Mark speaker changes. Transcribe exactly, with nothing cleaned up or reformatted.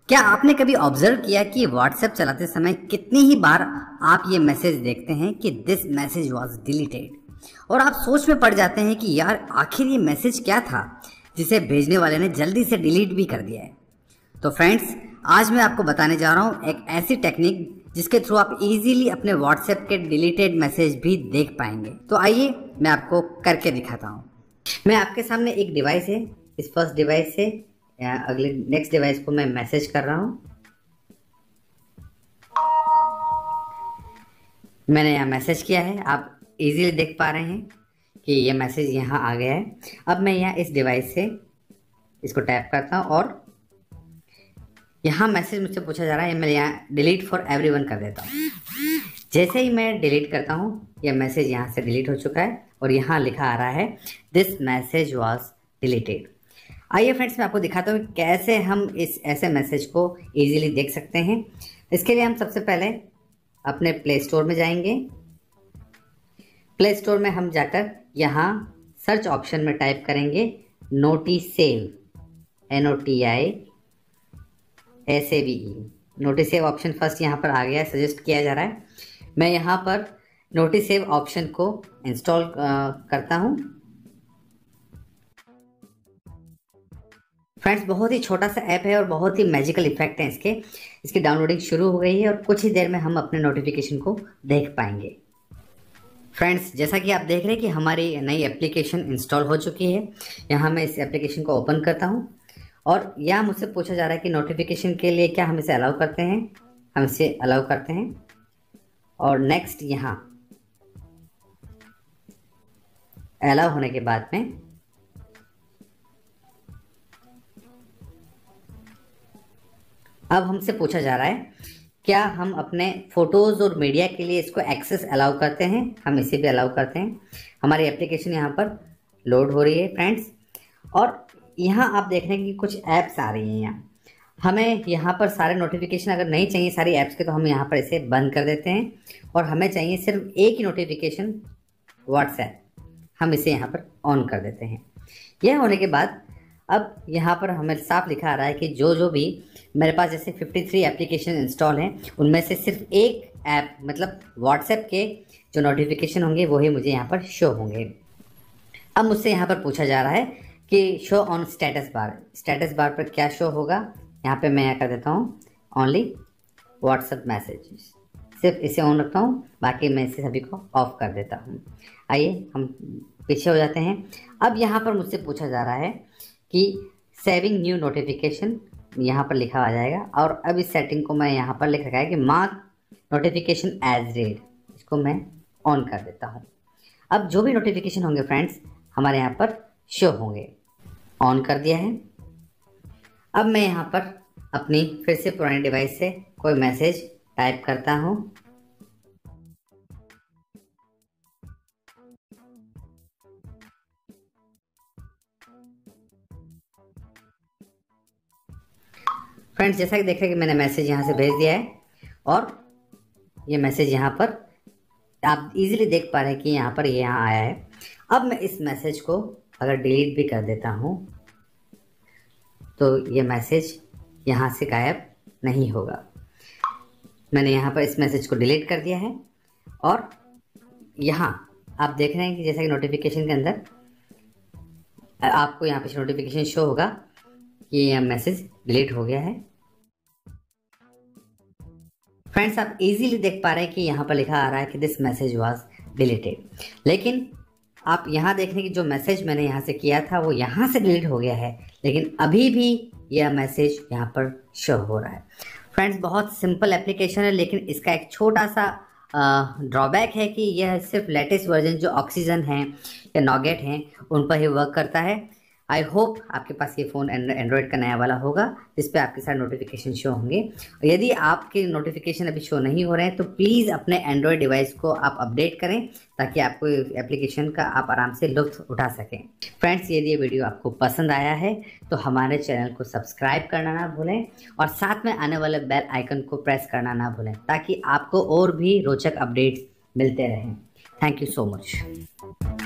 Speaker 1: क्या आपने कभी ऑब्जर्व किया कि व्हाट्सएप चलाते समय कितनी ही बार आप ये मैसेज देखते हैं कि दिस मैसेज वाज डिलीटेड, और आप सोच में पड़ जाते हैं कि यार आखिर ये मैसेज क्या था जिसे भेजने वाले ने जल्दी से डिलीट भी कर दिया है। तो फ्रेंड्स, आज मैं आपको बताने जा रहा हूँ एक ऐसी टेक्निक जिसके थ्रू आप इजीली अपने व्हाट्सएप के डिलीटेड मैसेज भी देख पाएंगे। तो आइए मैं आपको करके दिखाता हूँ। मैं आपके सामने एक डिवाइस है, इस फर्स्ट डिवाइस से अगले नेक्स्ट डिवाइस को मैं मैसेज कर रहा हूँ। मैंने यहाँ मैसेज किया है, आप इजीली देख पा रहे हैं कि ये मैसेज यहाँ आ गया है। अब मैं यहाँ इस डिवाइस से इसको टैप करता हूँ और यहाँ मैसेज मुझसे पूछा जा रहा है, मैं यहाँ डिलीट फॉर एवरीवन कर देता हूँ। जैसे ही मैं डिलीट करता हूँ, यह मैसेज यहाँ से डिलीट हो चुका है और यहाँ लिखा आ रहा है दिस मैसेज वाज डिलीटेड। आइए फ्रेंड्स, मैं आपको दिखाता हूँ कैसे हम इस ऐसे मैसेज को इजीली देख सकते हैं। इसके लिए हम सबसे पहले अपने प्ले स्टोर में जाएंगे। प्ले स्टोर में हम जाकर यहाँ सर्च ऑप्शन में टाइप करेंगे Notisave, N O T I S A V E. Notisave option first यहाँ पर आ गया है, सजेस्ट किया जा रहा है। मैं यहाँ पर नोटिसेव ऑप्शन को इंस्टॉल करता हूँ। फ्रेंड्स, बहुत ही छोटा सा ऐप है और बहुत ही मैजिकल इफेक्ट है इसके। इसकी डाउनलोडिंग शुरू हो गई है और कुछ ही देर में हम अपने नोटिफिकेशन को देख पाएंगे। फ्रेंड्स, जैसा कि आप देख रहे हैं कि हमारी नई एप्लीकेशन इंस्टॉल हो चुकी है। यहाँ मैं इस एप्लीकेशन को ओपन करता हूँ और यहाँ मुझसे पूछा जा रहा है कि नोटिफिकेशन के लिए क्या हम इसे अलाउ करते हैं। हम इसे अलाउ करते हैं और नेक्स्ट यहाँ अलाउ होने के बाद में अब हमसे पूछा जा रहा है क्या हम अपने फोटोज़ और मीडिया के लिए इसको एक्सेस अलाउ करते हैं। हम इसे भी अलाउ करते हैं। हमारी एप्लीकेशन यहाँ पर लोड हो रही है फ्रेंड्स, और यहाँ आप देख रहे हैं कि कुछ ऐप्स आ रही हैं। यहाँ हमें यहाँ पर सारे नोटिफिकेशन अगर नहीं चाहिए सारी ऐप्स के, तो हम यहाँ पर इसे बंद कर देते हैं और हमें चाहिए सिर्फ एक ही नोटिफिकेशन व्हाट्सएप, हम इसे यहाँ पर ऑन कर देते हैं। यह होने के बाद अब यहाँ पर हमें साफ लिखा आ रहा है कि जो जो भी मेरे पास जैसे तिरेपन एप्लीकेशन इंस्टॉल हैं, उनमें से सिर्फ एक ऐप मतलब व्हाट्सएप के जो नोटिफिकेशन होंगे वही मुझे यहाँ पर शो होंगे। अब मुझसे यहाँ पर पूछा जा रहा है कि show on status bar. Status bar पर क्या शो होगा, यहाँ पे मैं यहाँ कर देता हूँ ओनली व्हाट्सएप मैसेजेस, सिर्फ इसे ऑन रखता हूँ, बाकी मैं इसे सभी को ऑफ कर देता हूँ। आइए हम पीछे हो जाते हैं। अब यहाँ पर मुझसे पूछा जा रहा है कि सेविंग न्यू नोटिफिकेशन, यहाँ पर लिखा आ जाएगा और अब इस सेटिंग को मैं यहाँ पर लिख रखा है कि मार्क नोटिफिकेशन एज रेड, इसको मैं ऑन कर देता हूँ। अब जो भी नोटिफिकेशन होंगे फ्रेंड्स हमारे यहाँ पर शो होंगे। ऑन कर दिया है। अब मैं यहाँ पर अपनी फिर से पुरानी डिवाइस से कोई मैसेज टाइप करता हूँ। फ्रेंड्स, जैसा कि देख रहे हैं कि मैंने मैसेज यहाँ से भेज दिया है और ये मैसेज यहाँ पर आप इजीली देख पा रहे हैं कि यहाँ पर ये यहाँ आया है। अब मैं इस मैसेज को अगर डिलीट भी कर देता हूँ तो ये मैसेज यहाँ से गायब नहीं होगा। मैंने यहाँ पर इस मैसेज को डिलीट कर दिया है और यहाँ आप देख रहे हैं कि जैसा कि नोटिफिकेशन के अंदर आपको यहाँ पे नोटिफिकेशन शो होगा कि यह मैसेज डिलीट हो गया है। फ्रेंड्स, आप इजीली देख पा रहे हैं कि यहाँ पर लिखा आ रहा है कि दिस मैसेज वाज डिलीटेड, लेकिन आप यहाँ देख रहे हैं कि जो मैसेज मैंने यहाँ से किया था वो यहाँ से डिलीट हो गया है, लेकिन अभी भी यह मैसेज यहाँ पर शो हो रहा है। फ्रेंड्स, बहुत सिंपल एप्लीकेशन है, लेकिन इसका एक छोटा सा ड्रॉबैक है कि यह सिर्फ लेटेस्ट वर्जन जो ऑक्सीजन है या नॉगेट हैं उन पर ही वर्क करता है। आई होप आपके पास ये फ़ोन एंड्रॉयड का नया वाला होगा जिस पे आपके साथ नोटिफिकेशन शो होंगे। और यदि आपके नोटिफिकेशन अभी शो नहीं हो रहे हैं तो प्लीज़ अपने एंड्रॉयड डिवाइस को आप अपडेट करें ताकि आपको एप्लीकेशन का आप आराम से लुत्फ उठा सकें। फ्रेंड्स, यदि ये वीडियो आपको पसंद आया है तो हमारे चैनल को सब्सक्राइब करना ना भूलें और साथ में आने वाले बेल आइकन को प्रेस करना ना भूलें ताकि आपको और भी रोचक अपडेट्स मिलते रहें। Thank you so much.